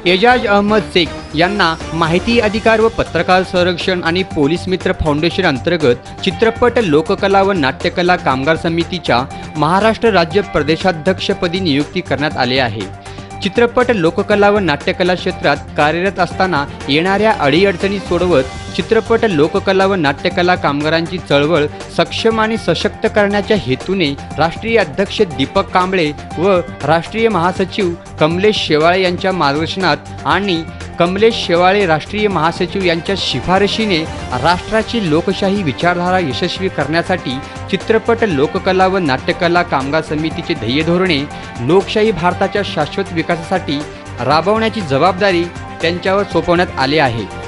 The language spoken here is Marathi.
एजाज अहमद शेख यांना माहिती अधिकार व पत्रकार संरक्षण आणि पोलीस मित्र फाउंडेशन अंतर्गत चित्रपट लोककला व नाट्यकला कामगार समितीच्या महाराष्ट्र राज्य प्रदेशाध्यक्षपदी नियुक्ती करण्यात आली आहे। चित्रपट लोककला व नाट्यकला क्षेत्रात कार्यरत असताना येणाऱ्या अडीअडचणी सोडवत चित्रपट लोककला व नाट्यकला कामगारांची चळवळ सक्षम आणि सशक्त करण्याच्या हेतूने राष्ट्रीय अध्यक्ष दीपक कांबळे व राष्ट्रीय महासचिव कमलेश शेवाळे यांच्या मार्गदर्शनात आणि कमलेश शेवाळे राष्ट्रीय महासचिव यांच्या शिफारशीने राष्ट्राची लोकशाही विचारधारा यशस्वी करण्यासाठी चित्रपट लोककला व नाट्यकला कामगार समितीचे ध्येय धोरणे लोकशाही भारताच्या शाश्वत विकासासाठी राबवण्याची जबाबदारी त्यांच्यावर सोपवण्यात आली आहे।